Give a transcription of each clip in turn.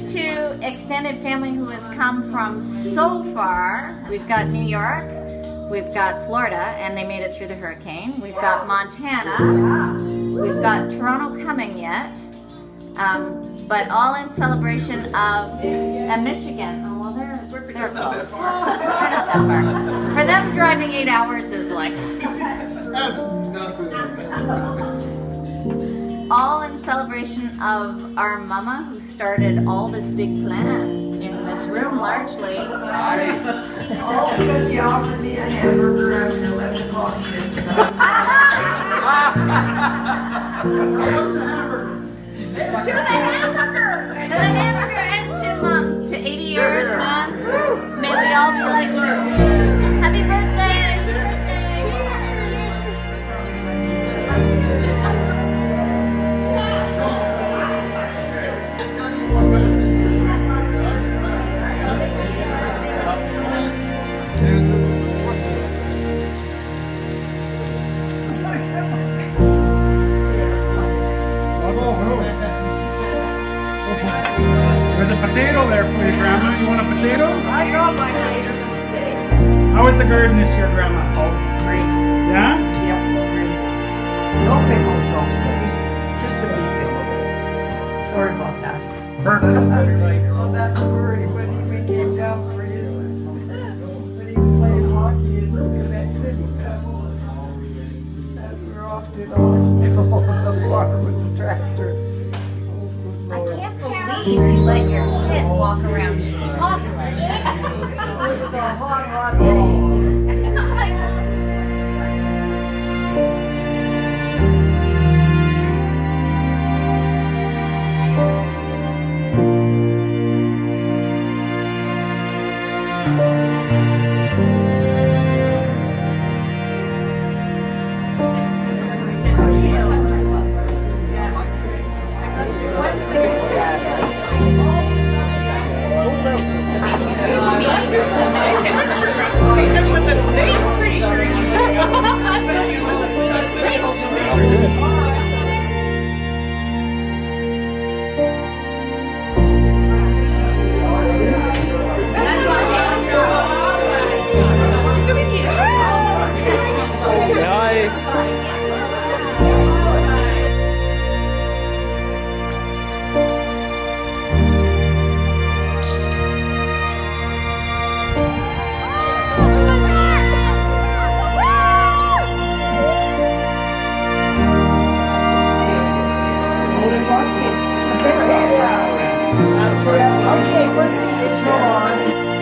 thanks to extended family who has come from so far. We've got New York, we've got Florida, and they made it through the hurricane. We've got Montana, we've got Toronto coming yet, but all in celebration of Michigan. Oh, well, they're close. They're not that far. For them, driving 8 hours is like... all in celebration of our mama who started all this big plan in this room largely. Oh, because you offered me a hamburger at 11 o'clock shift. To the hamburger and to 80 years, man. May we all be like you. Happy birthday! There's a potato there for you, Grandma. You want a potato? I got my potato today. How was the garden this year, Grandma? Oh, great. Yeah? Yep, great. No pickles though. Just some meat pickles. Sorry about that. Perfect. Oh, that's a worry when we came down for his, when he was playing hockey in Quebec City. And we were off to the farm with the tractor. I can't believe you let your kid walk around topless. It's a hot, hot day. It's not like... Except with the snake, I'm pretty sure you Okay, what's this on?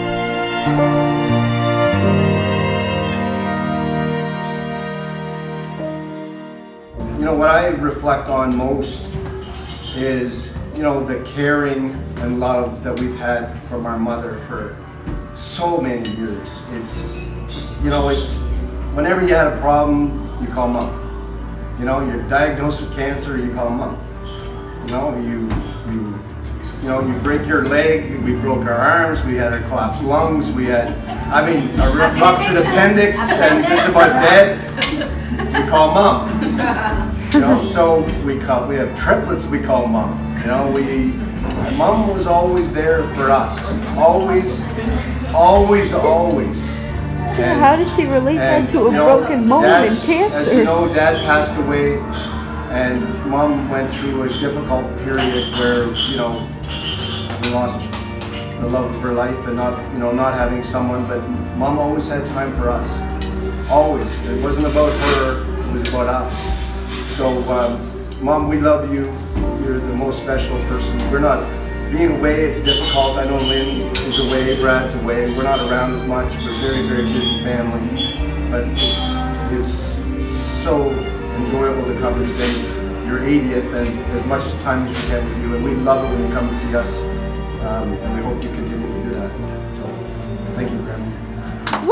You know, what I reflect on most is, you know, the caring and love that we've had from our mother for so many years. It's, you know, it's whenever you had a problem, you call Mom. You know, you're diagnosed with cancer, you call Mom. You know, you break your leg, we broke our arms, we had our collapsed lungs, we had, I mean, a ruptured appendix and just about dead. We call Mom. You know, so we have triplets we call Mom. You know, my Mom was always there for us. Always, always, always. And, how does he relate that to a broken bone and cancer? As you know, Dad passed away, and Mom went through a difficult period where, you know, we lost the love of her life and not having someone, but Mom always had time for us. Always. It wasn't about her, it was about us. So, Mom, we love you. You're the most special person. We're not, being away, it's difficult. I know Lynn is away, Brad's away. We're not around as much. We're a very, very busy family. But it's so enjoyable to come and spend your 80th and as much time as we can with you. And we love it when you come and see us. And we hope you continue to do that. So, thank you, Grandma. Woo!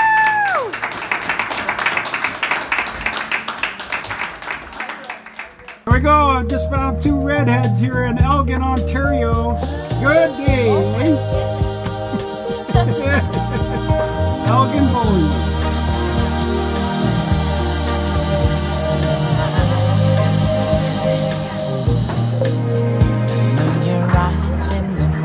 Here we go. I've just found two redheads here in Elgin, Ontario. Good day, eh? Elgin Bowling. Your eyes in the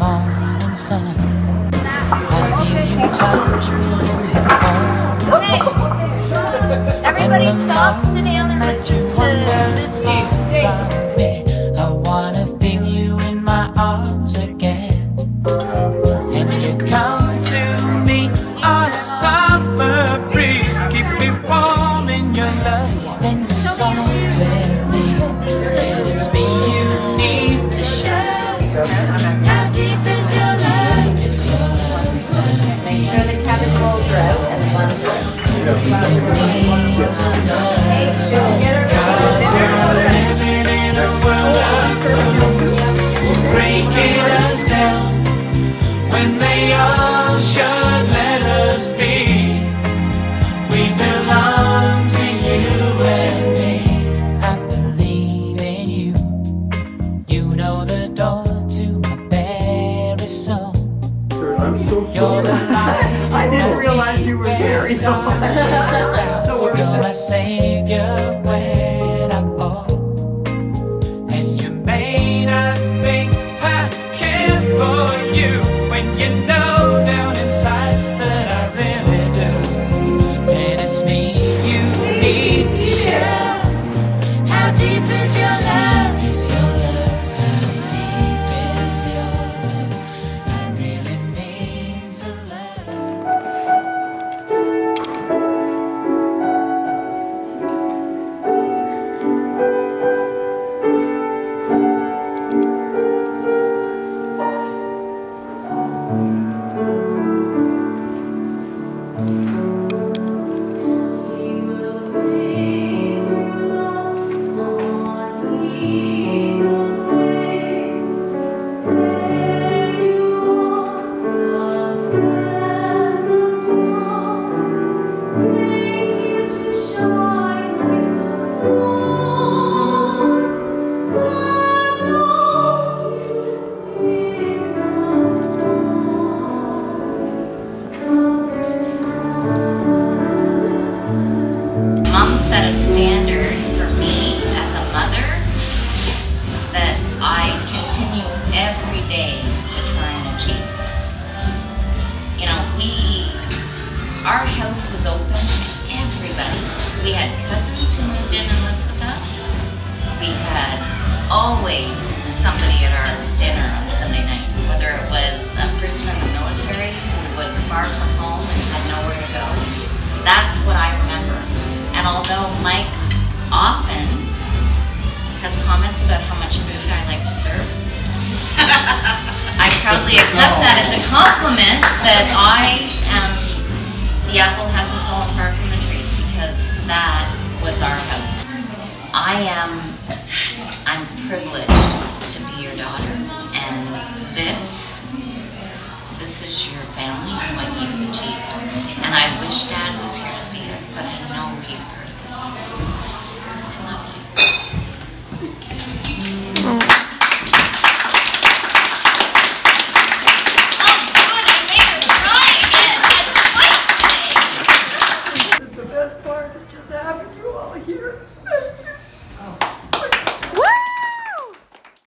Make sure the cabbage rolls are out and the buns are out. Living in a world of breaking us down when they all should let us be. We belong to you and me. I believe in you. You know the door to my very soul. You're the light. I didn't realize you were married. You're my savior when I fall. And you may not think I care for you when you know down inside that I really do. And it's me you need to show. How deep is your love? Is your love? How deep is your love? I really mean to love. Mom set a standard for me as a mother that I continue every day to try and achieve. You know, our house was open to everybody. We had cousins who moved in and lived with us. We had always somebody at our dinner on Sunday night, whether it was a person in the military who was far from home and had nowhere to go. That's what I remember. And although Mike often has comments about how much food I like to serve, I proudly accept that as a compliment that the apple hasn't fallen far from the tree, because that was our house. I'm privileged to be your daughter, and this is your family and what you've achieved. And I wish Dad was here to see it, but I know he's part of it.